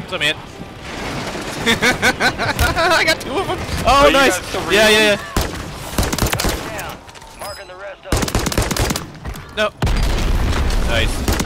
What's up, man? I got 2 of them. Oh, nice. Yeah. Marking the rest of them. No. Nice.